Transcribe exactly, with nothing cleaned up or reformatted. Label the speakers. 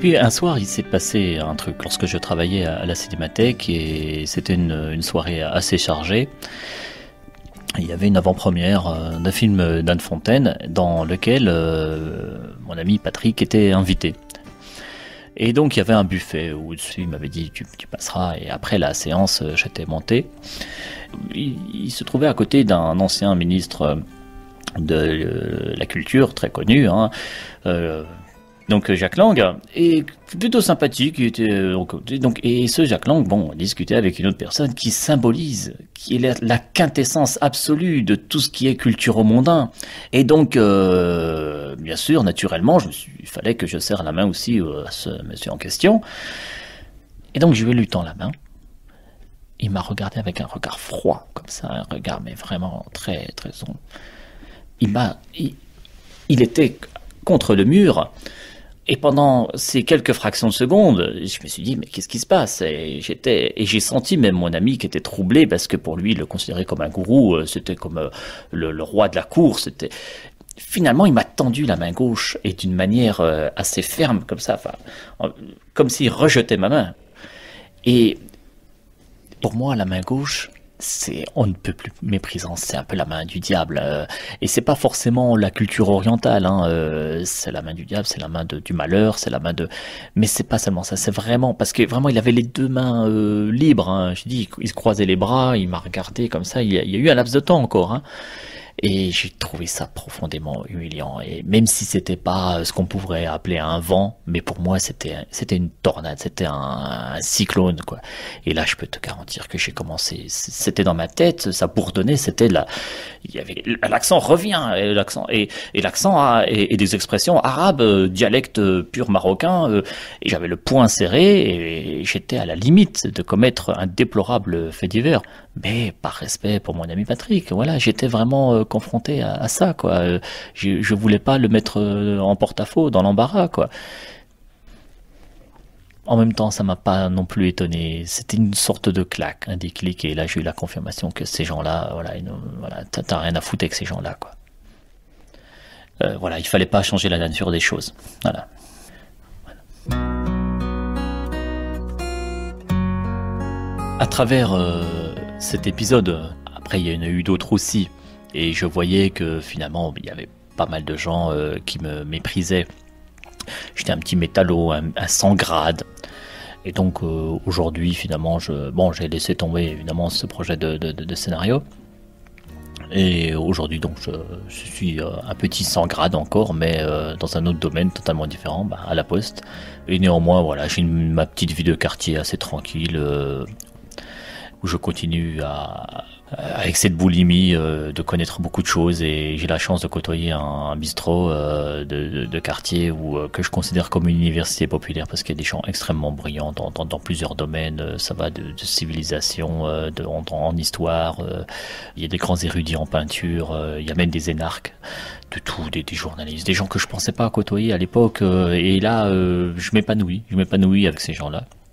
Speaker 1: puis un soir, il s'est passé un truc lorsque je travaillais à la Cinémathèque et c'était une, une soirée assez chargée. Il y avait une avant-première euh, d'un film d'Anne Fontaine dans lequel euh, mon ami Patrick était invité. Et donc il y avait un buffet où il m'avait dit tu, tu passeras, et après la séance j'étais monté. Il, il se trouvait à côté d'un ancien ministre de euh, la culture très connu, hein, euh, donc Jacques Lang, et plutôt sympathique. Il était, euh, donc, et ce Jacques Lang, bon, discutait avec une autre personne qui symbolise, qui est la, la quintessence absolue de tout ce qui est culture-mondain. Et donc, euh, bien sûr, naturellement, je me suis, il fallait que je serre la main aussi à ce monsieur en question. Et donc, je lui ai lui tend la main. Il m'a regardé avec un regard froid, comme ça, un regard, mais vraiment très, très sombre. Il m'a, il, il était contre le mur. Et pendant ces quelques fractions de secondes, je me suis dit, mais qu'est-ce qui se passe? Et j'étais, et j'ai senti même mon ami qui était troublé, parce que pour lui, il le considérait comme un gourou, c'était comme le, le roi de la cour, c'était... Finalement, il m'a tendu la main gauche, et d'une manière assez ferme, comme ça, enfin, comme s'il rejetait ma main. Et pour moi, la main gauche, c'est on ne peut plus méprisant, c'est un peu la main du diable, euh, et c'est pas forcément la culture orientale, hein, euh, c'est la main du diable, c'est la main de, du malheur, c'est la main de, mais c'est pas seulement ça, c'est vraiment parce que vraiment il avait les deux mains euh, libres, hein. Je dis, il se croisait les bras, il m'a regardé comme ça, il y a, il y a eu un laps de temps encore, hein. Et j'ai trouvé ça profondément humiliant. Et même si c'était pas ce qu'on pourrait appeler un vent, mais pour moi c'était c'était une tornade, c'était un, un cyclone, quoi. Et là, je peux te garantir que j'ai commencé, c'était dans ma tête, ça bourdonnait, c'était là, il y avait l'accent revient, et l'accent et, et l'accent et, et des expressions arabes, euh, dialecte pur marocain. Euh, et j'avais le poing serré et j'étais à la limite de commettre un déplorable fait divers. Mais par respect pour mon ami Patrick, voilà, j'étais vraiment euh, confronté à, à ça, quoi. Euh, je, je voulais pas le mettre euh, en porte-à-faux, dans l'embarras, quoi. En même temps, ça m'a pas non plus étonné. C'était une sorte de claque, un déclic, et là j'ai eu la confirmation que ces gens-là, voilà, ils, voilà, t'as, t'as rien à foutre avec ces gens-là, quoi. Euh, voilà, il fallait pas changer la nature des choses. Voilà. voilà. À travers euh, cet épisode, après il y en a eu d'autres aussi, et je voyais que finalement il y avait pas mal de gens euh, qui me méprisaient. J'étais un petit métallo, un, un sans grade, et donc euh, aujourd'hui finalement je, bon, j'ai laissé tomber évidemment ce projet de, de, de, de scénario, et aujourd'hui donc je, je suis euh, un petit sans grade encore, mais euh, dans un autre domaine totalement différent, bah, à la Poste, et néanmoins voilà, j'ai une, ma petite vie de quartier assez tranquille, euh, où je continue à, avec cette boulimie, euh, de connaître beaucoup de choses, et j'ai la chance de côtoyer un, un bistrot euh, de, de, de quartier où, euh, que je considère comme une université populaire, parce qu'il y a des gens extrêmement brillants dans, dans, dans plusieurs domaines. Ça va de, de civilisation, euh, de, en, en histoire, euh, il y a des grands érudits en peinture, euh, il y a même des énarques, de tout, des, des journalistes, des gens que je pensais pas côtoyer à l'époque, euh, et là euh, je m'épanouis, je m'épanouis avec ces gens-là.